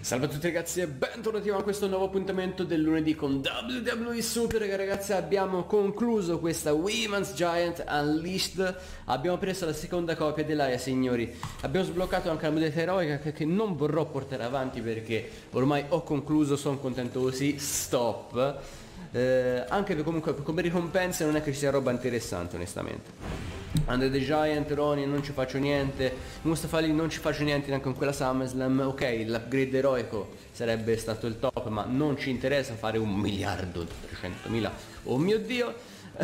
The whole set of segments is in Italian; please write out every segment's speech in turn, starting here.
Salve a tutti ragazzi e bentornati a questo nuovo appuntamento del lunedì con WWE Super. Ragazzi, abbiamo concluso questa Women's Giant Unleashed. Abbiamo preso la seconda copia dell'Aia, signori. Abbiamo sbloccato anche la modalità eroica che non vorrò portare avanti perché ormai ho concluso, sono contento così. Stop. Anche per, comunque come ricompense non è che ci sia roba interessante onestamente. Under the Giant, Ronin non ci faccio niente, Mustafa Ali non ci faccio niente neanche con quella SummerSlam. Ok, l'upgrade eroico sarebbe stato il top, ma non ci interessa fare 1.300.000, oh mio dio.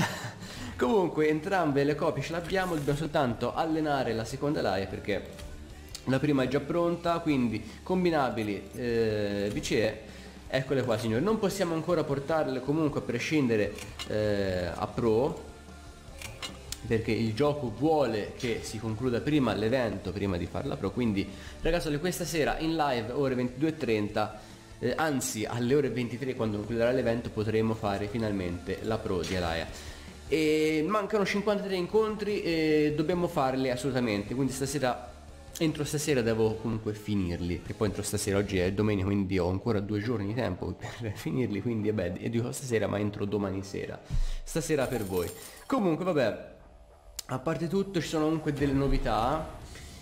Comunque entrambe le copie ce l'abbiamo, dobbiamo soltanto allenare la seconda laia perché la prima è già pronta, quindi combinabili BCE, eccole qua signori. Non possiamo ancora portarle comunque a prescindere a Pro, perché il gioco vuole che si concluda prima l'evento prima di farla Pro. Quindi ragazzi, questa sera in live ore 22:30, anzi alle ore 23 quando concluderà l'evento potremo fare finalmente la Pro di Alaya. E mancano 53 incontri e dobbiamo farli assolutamente, quindi stasera, entro stasera devo comunque finirli, che poi entro stasera, oggi è domenica quindi ho ancora 2 giorni di tempo per finirli, quindi vabbè, e dico stasera ma entro domani sera, stasera per voi. Comunque vabbè, a parte tutto ci sono comunque delle novità.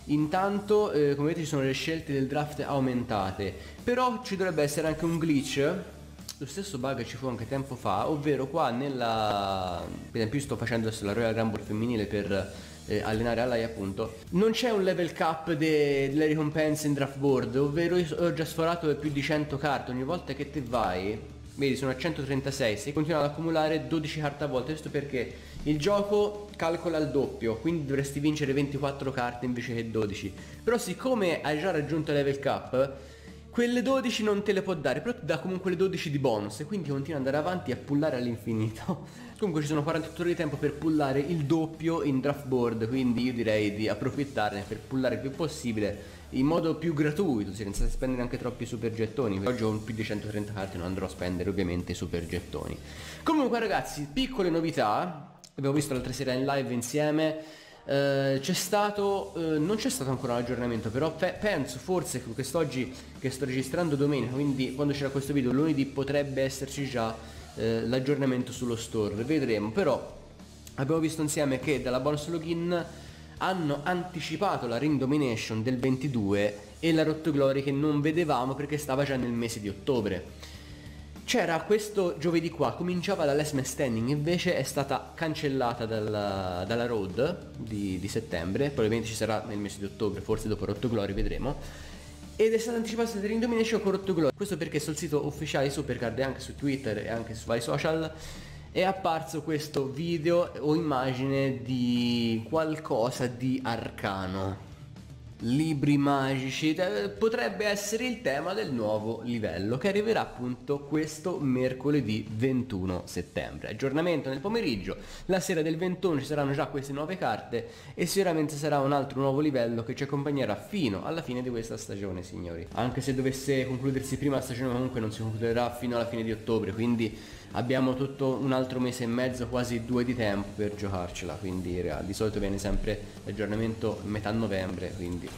Intanto come vedete ci sono le scelte del draft aumentate, però ci dovrebbe essere anche un glitch, lo stesso bug ci fu anche tempo fa, ovvero qua nella, per esempio io sto facendo adesso la Royal Rumble femminile per allenare Alai appunto, non c'è un level cap delle ricompense in draft board, ovvero io ho già sforato più di 100 carte. Ogni volta che te vai, vedi, sono a 136, se continuano ad accumulare 12 carte a volta. Questo perché il gioco calcola il doppio, quindi dovresti vincere 24 carte invece che 12. Però siccome hai già raggiunto il level cap, quelle 12 non te le può dare, però ti dà comunque le 12 di bonus e quindi continua ad andare avanti a pullare all'infinito. Comunque ci sono 48 ore di tempo per pullare il doppio in draft board, quindi io direi di approfittarne per pullare il più possibile in modo più gratuito, senza spendere anche troppi super gettoni. Oggi ho più di 130 carte, non andrò a spendere ovviamente i super gettoni. Comunque ragazzi, piccole novità, abbiamo visto l'altra sera in live insieme. C'è stato, non c'è stato ancora l'aggiornamento, però penso forse che quest'oggi che sto registrando domenica, quindi quando c'era questo video lunedì, potrebbe esserci già l'aggiornamento sullo store, vedremo. Però abbiamo visto insieme che dalla bonus login hanno anticipato la Ring Domination del 22 e la Road to Glory che non vedevamo perché stava già nel mese di ottobre. C'era questo giovedì qua, cominciava la Last Man Standing, invece è stata cancellata dalla Road di settembre, probabilmente ci sarà nel mese di ottobre, forse dopo Road to Glory, vedremo. Ed è stata anticipata la Ring Domination con Road to Glory. Questo perché sul sito ufficiale di Supercard e anche su Twitter e anche su vari social è apparso questo video o immagine di qualcosa di arcano, libri magici, potrebbe essere il tema del nuovo livello che arriverà appunto questo mercoledì 21 settembre. Aggiornamento nel pomeriggio, la sera del 21 ci saranno già queste nuove carte e sicuramente sarà un altro nuovo livello che ci accompagnerà fino alla fine di questa stagione, signori. Anche se dovesse concludersi prima la stagione, comunque non si concluderà fino alla fine di ottobre, quindi abbiamo tutto un altro mese e mezzo, quasi 2 di tempo per giocarcela. Quindi di solito viene sempre l'aggiornamento metà novembre, quindi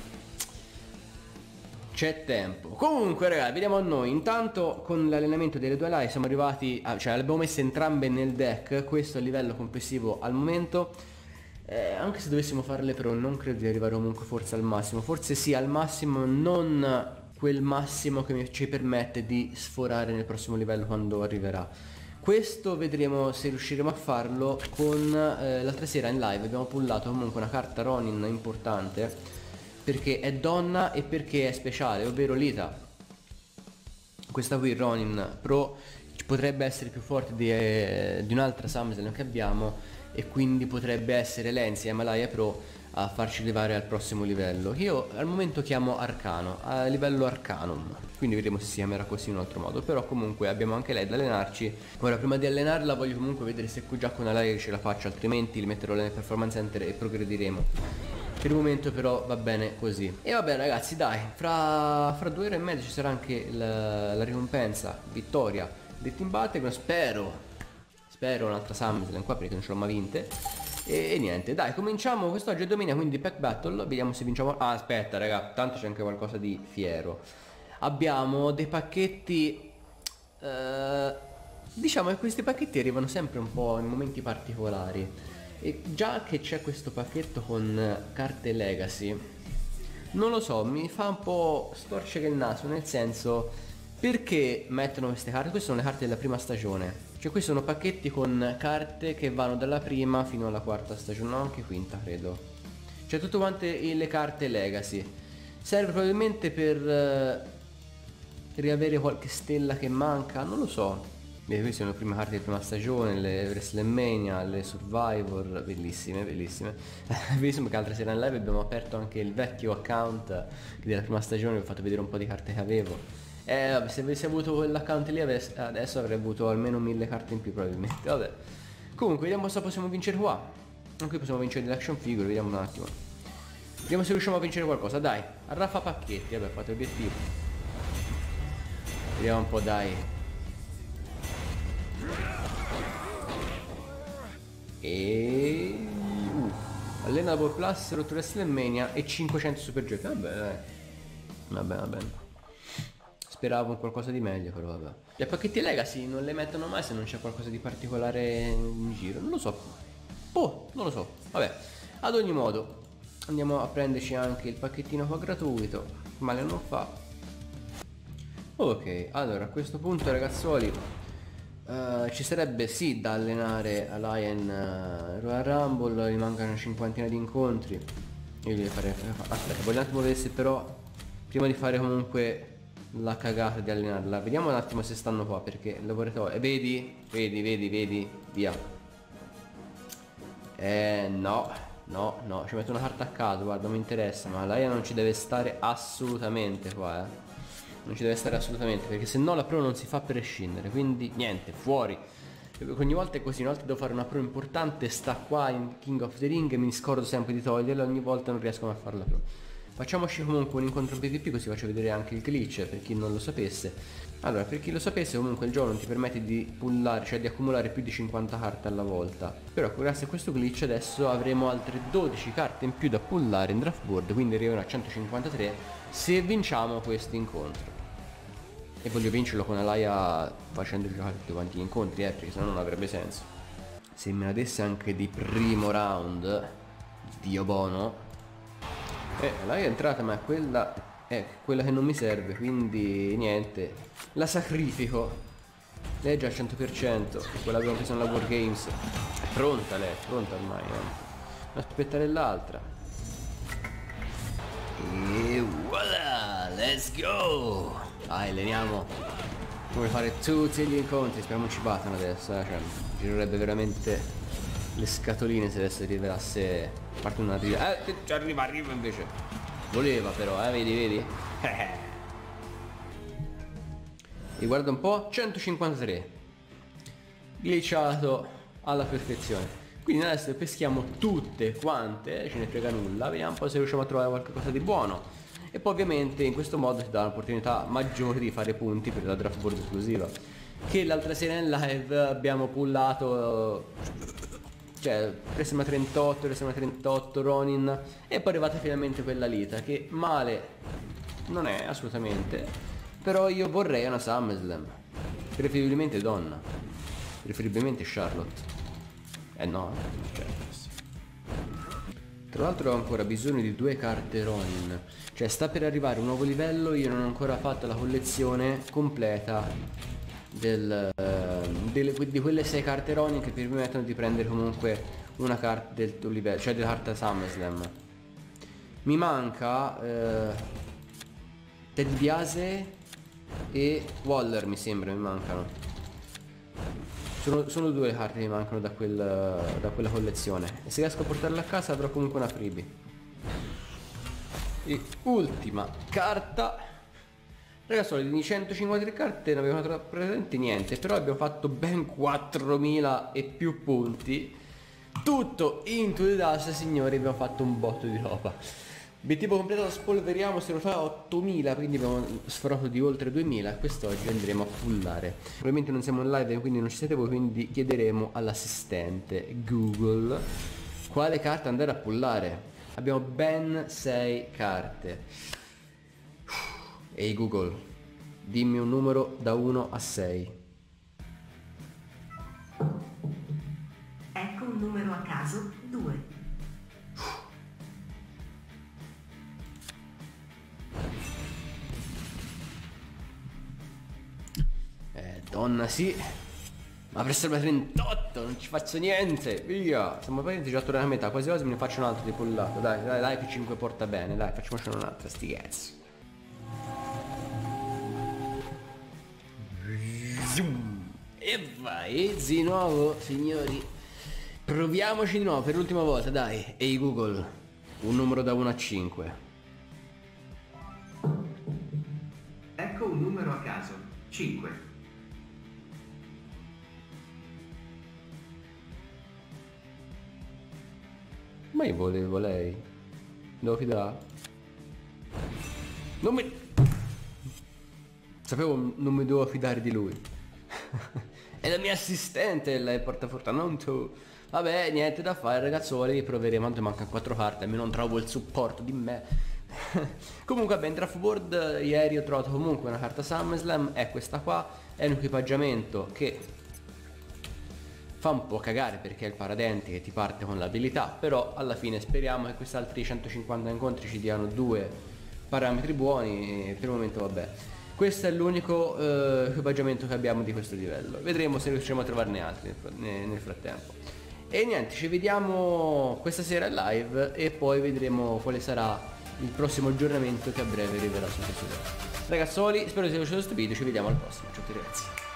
c'è tempo. Comunque ragazzi, vediamo a noi. Intanto con l'allenamento delle due live siamo arrivati cioè le abbiamo messe entrambe nel deck. Questo è il livello complessivo al momento. Anche se dovessimo farle Pro non credo di arrivare comunque forse al massimo. Forse sì, al massimo, non quel massimo che ci permette di sforare nel prossimo livello quando arriverà. Questo vedremo se riusciremo a farlo con l'altra sera in live abbiamo pullato comunque una carta Ronin importante perché è donna e perché è speciale, ovvero Lita. Questa qui Ronin Pro potrebbe essere più forte di un'altra SummerSlam che abbiamo e quindi potrebbe essere lei insieme a Alaya Pro a farci arrivare al prossimo livello. Io al momento chiamo Arcano, a livello Arcanum, quindi vedremo se si chiamerà così in un altro modo. Però comunque abbiamo anche lei da allenarci. Ora prima di allenarla voglio comunque vedere se già con Alaya ce la faccio, altrimenti li metterò nel performance center e progrediremo. Per il momento però va bene così. E vabbè ragazzi, dai, fra 2 ore e mezza ci sarà anche la ricompensa vittoria del Team Battleground. Spero un'altra SummerSlam qua perché non ce l'ho mai vinte. E niente, dai, cominciamo. Quest'oggi è domenica, quindi Pack Battle. Vediamo se vinciamo. Ah, aspetta raga, tanto c'è anche qualcosa di fiero. abbiamo dei pacchetti, diciamo che questi pacchetti arrivano sempre un po' in momenti particolari, e già che c'è questo pacchetto con carte Legacy, non lo so, mi fa un po' storcere il naso, nel senso, perché mettono queste carte? Queste sono le carte della prima stagione, cioè questi sono pacchetti con carte che vanno dalla prima fino alla quarta stagione, no, anche quinta credo, cioè tutte quante le carte Legacy. Serve probabilmente per riavere qualche stella che manca, non lo so. Queste sono le prime carte di prima stagione, le WrestleMania, le Survivor, bellissime, bellissime. Bellissimo che altre sere in live abbiamo aperto anche il vecchio account della prima stagione, vi ho fatto vedere un po' di carte che avevo. Se avessi avuto quell'account lì adesso avrei avuto almeno 1000 carte in più probabilmente, vabbè. Comunque vediamo cosa possiamo vincere qua. Anche qui possiamo vincere delle action figure, vediamo un attimo. Vediamo se riusciamo a vincere qualcosa, dai. Arraffa pacchetti, vabbè, fate obiettivo. Vediamo un po', dai. E Allenable Plus, Road to WrestleMania e 500 super giochi. Vabbè, dai. Vabbè. Speravo in qualcosa di meglio, però vabbè. Gli pacchetti Legacy non le mettono mai se non c'è qualcosa di particolare in giro. Non lo so. Oh, non lo so. Vabbè. Ad ogni modo, andiamo a prenderci anche il pacchettino qua gratuito. Male non fa. Ok, allora a questo punto ragazzuoli, ci sarebbe sì da allenare a Lion Royal Rumble, gli mancano una cinquantina di incontri. Io li farei. Aspetta, voglio un attimo vedere se però prima di fare comunque la cagata di allenarla, vediamo un attimo se stanno qua, perché il laboratorio. Vedi, via. No, ci metto una carta a caso, guarda, non mi interessa, ma Laia non ci deve stare assolutamente qua, non ci deve stare assolutamente, perché se no la pro non si fa prescindere, quindi niente, fuori. Ogni volta è così, una volta devo fare una pro importante, sta qua in King of the Ring e mi scordo sempre di toglierla, ogni volta non riesco a fare la pro. Facciamoci comunque un incontro PvP, così faccio vedere anche il glitch per chi non lo sapesse. Allora, per chi lo sapesse, comunque il gioco non ti permette di pullare, cioè di accumulare più di 50 carte alla volta. Però grazie a questo glitch adesso avremo altre 12 carte in più da pullare in draft board, quindi arriverà a 153 se vinciamo questo incontro. E voglio vincerlo con Alaya facendo giocare tutti quanti gli incontri, perché sennò non avrebbe senso. Se me la desse anche di primo round, Dio buono. Alaya è entrata, ma quella è quella che non mi serve, quindi niente, la sacrifico. Lei è già al 100%, quella abbiamo preso nella War Games. È pronta lei, è pronta ormai, aspettare l'altra. E voilà, let's go! Dai, alleniamo come fare tutti gli incontri, speriamo non ci battano adesso, cioè, girerebbe veramente le scatoline se adesso rivelasse, a parte una arriva invece. Voleva però, vedi? E guarda un po', 153. Glitchato alla perfezione. Quindi adesso peschiamo tutte quante, ce ne frega nulla, vediamo un po' se riusciamo a trovare qualcosa di buono. E poi ovviamente in questo modo si dà un'opportunità maggiore di fare punti per la draft board esclusiva, che l'altra sera in live abbiamo pullato, cioè WrestleMania 38 Ronin, e poi è arrivata finalmente quella Lita, che male non è assolutamente, però io vorrei una SummerSlam, preferibilmente donna, preferibilmente Charlotte. No, certo. Tra l'altro ho ancora bisogno di 2 carte Ronin, cioè sta per arrivare un nuovo livello, io non ho ancora fatto la collezione completa di quelle 6 carte Ronin che permettono di prendere comunque una carta del tuo livello, cioè della carta SummerSlam. Mi manca Ted DiBiase e Waller, mi sembra, mi mancano. Sono 2 le carte che mi mancano da quella collezione, e se riesco a portarla a casa avrò comunque una freebie. E ultima carta. Ragazzi, di 153 carte ne abbiamo praticamente niente, però abbiamo fatto ben 4000 e più punti. Tutto into the dust, signori, abbiamo fatto un botto di roba. Obiettivo completato, spolveriamo, se lo fa 8000, quindi abbiamo sforato di oltre 2000. Quest'oggi andremo a pullare. Ovviamente non siamo in live, quindi non ci siete voi, quindi chiederemo all'assistente Google quale carta andare a pullare. Abbiamo ben 6 carte. Ehi Google, Dimmi un numero da 1 a 6. Ecco un numero a caso, 2. Donna sì. Ma per essere 38 non ci faccio niente. Via. Siamo praticamente già tornati a metà. Quasi quasi me ne faccio un altro di pullato. Dai, dai, dai, che 5 porta bene. Dai, facciamoci un altro, sti cazzi. E vai, di nuovo, signori. Proviamoci di nuovo per l'ultima volta, dai. Ehi Google, un numero da 1 a 5. Ecco un numero a caso, 5. Ma io volevo lei. Devo fidare. Non mi... Sapevo non mi dovevo fidare di lui. È la mia assistente, lei porta fortuna, non tu. Vabbè, niente da fare ragazzoli, proveremo, tanto mancano 4 carte, almeno non trovo il supporto di me. Comunque vabbè, in draft board ieri ho trovato comunque una carta SummerSlam, è questa qua, è un equipaggiamento che fa un po' cagare perché è il paradenti che ti parte con l'abilità, però alla fine speriamo che questi altri 150 incontri ci diano 2 parametri buoni e per il momento vabbè. Questo è l'unico equipaggiamento che abbiamo di questo livello, vedremo se riusciremo a trovarne altri nel frattempo. E niente, ci vediamo questa sera in live e poi vedremo quale sarà il prossimo aggiornamento che a breve arriverà su questo video. Ragazzoli, spero che vi sia piaciuto questo video, ci vediamo al prossimo, ciao a tutti ragazzi.